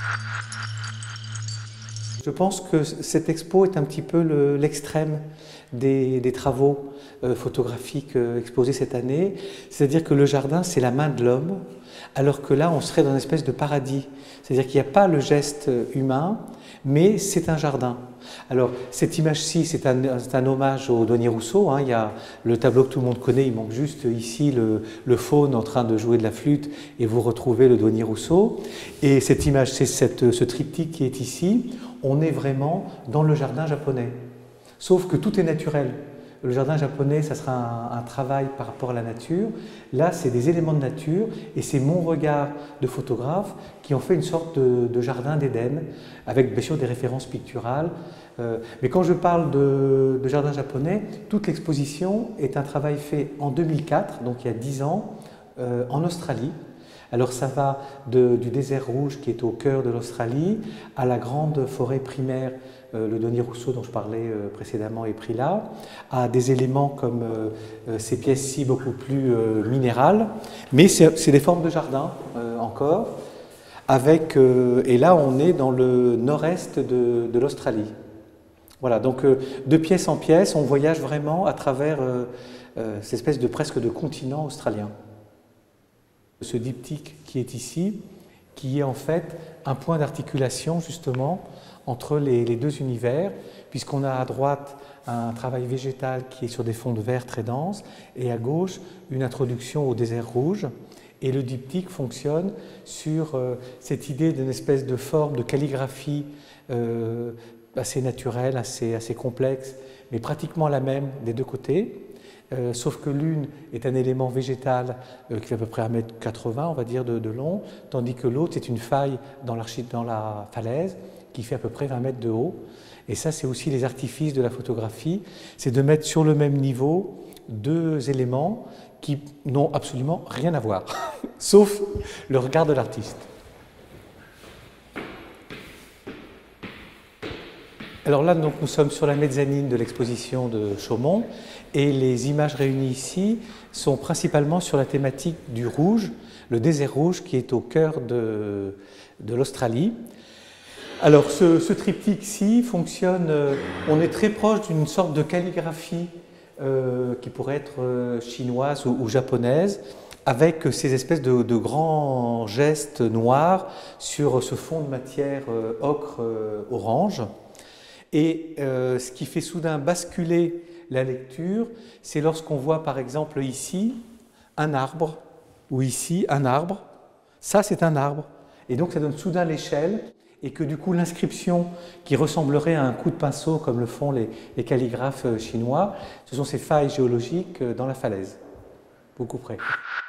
Je pense que cette expo est un petit peu l'extrême des travaux photographiques exposés cette année. C'est-à-dire que le jardin, c'est la main de l'homme, alors que là, on serait dans une espèce de paradis. C'est-à-dire qu'il n'y a pas le geste humain, mais c'est un jardin. Alors, cette image-ci, c'est un hommage au Douanier Rousseau. Hein. Il y a le tableau que tout le monde connaît, il manque juste ici le faune en train de jouer de la flûte et vous retrouvez le Douanier Rousseau. Et cette image, c'est ce triptyque qui est ici. On est vraiment dans le jardin japonais. Sauf que tout est naturel. Le jardin japonais, ça sera un travail par rapport à la nature. Là, c'est des éléments de nature et c'est mon regard de photographe qui en fait une sorte de jardin d'Éden, avec bien sûr des références picturales. Mais quand je parle de jardin japonais, toute l'exposition est un travail fait en 2004, donc il y a 10 ans, en Australie. Alors ça va du désert rouge qui est au cœur de l'Australie à la grande forêt primaire, le Douanier Rousseau dont je parlais précédemment est pris là, à des éléments comme ces pièces-ci beaucoup plus minérales, mais c'est des formes de jardin encore, et là on est dans le nord-est de l'Australie. Voilà, donc de pièce en pièce, on voyage vraiment à travers cette espèce de presque de continent australien. Ce diptyque qui est ici, qui est en fait un point d'articulation justement entre les deux univers, puisqu'on a à droite un travail végétal qui est sur des fonds de verre très denses, et à gauche une introduction au désert rouge. Et le diptyque fonctionne sur cette idée d'une espèce de forme de calligraphie assez naturelle, assez complexe, mais pratiquement la même des deux côtés. Sauf que l'une est un élément végétal qui fait à peu près 1,80 m, on va dire, de long, tandis que l'autre, c'est une faille dans la falaise qui fait à peu près 20 mètres de haut. Et ça, c'est aussi les artifices de la photographie, c'est de mettre sur le même niveau deux éléments qui n'ont absolument rien à voir, sauf le regard de l'artiste. Alors là, donc, nous sommes sur la mezzanine de l'exposition de Chaumont et les images réunies ici sont principalement sur la thématique du rouge, le désert rouge qui est au cœur de l'Australie. Alors ce triptyque-ci fonctionne, on est très proche d'une sorte de calligraphie qui pourrait être chinoise ou japonaise, avec ces espèces de grands gestes noirs sur ce fond de matière ocre-orange. Et ce qui fait soudain basculer la lecture, c'est lorsqu'on voit par exemple ici un arbre, ou ici un arbre, ça c'est un arbre, et donc ça donne soudain l'échelle, et que du coup l'inscription qui ressemblerait à un coup de pinceau comme le font les calligraphes chinois, ce sont ces failles géologiques dans la falaise, beaucoup près.